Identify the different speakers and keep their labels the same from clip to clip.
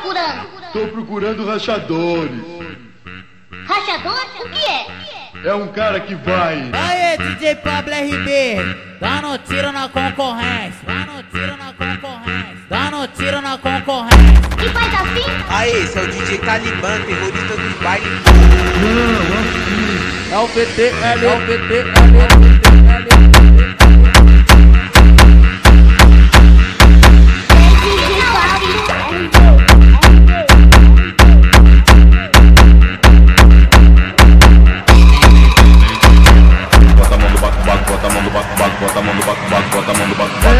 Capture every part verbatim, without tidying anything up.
Speaker 1: procurando?
Speaker 2: Tô procurando rachadores.
Speaker 1: Rachadores? O que é?
Speaker 2: É um cara que vai.
Speaker 3: Aê, D J Pablo R B, dando tiro na concorrência, dando tiro na concorrência, dando tiro na concorrência.
Speaker 1: E faz assim?
Speaker 4: Aê, esse é o D J Talibã, terrorista dos bailes.
Speaker 2: Não, assim.
Speaker 3: É o P T L, é o P T L, é o P T L.
Speaker 5: Bota a mão no baco, baco, bota a mão no baco, baco, bota a mão no baco, baco,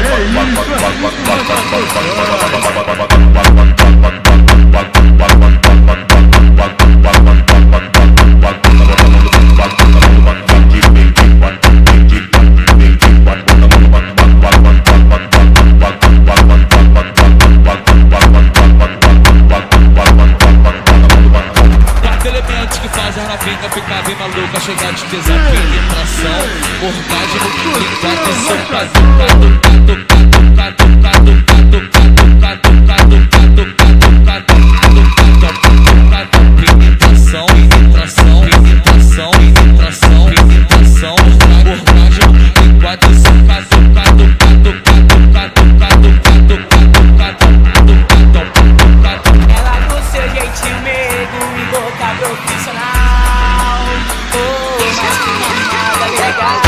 Speaker 6: que faz a novinha ficar bem maluca, chegar de tesão, penetração, orgasmo, enquanto soca, toca, toca, toca, toca, toca, toca, toca, toca, penetração, penetração, penetração, penetração, penetração, orgasmo, enquanto soca, toca, toca, toca, toca, toca, toca, toca.
Speaker 4: Ela com seu jeitinho medo e boca profissional. Oh, mas que mamada legal.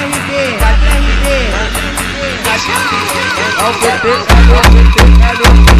Speaker 3: É o P T L, é o P T L.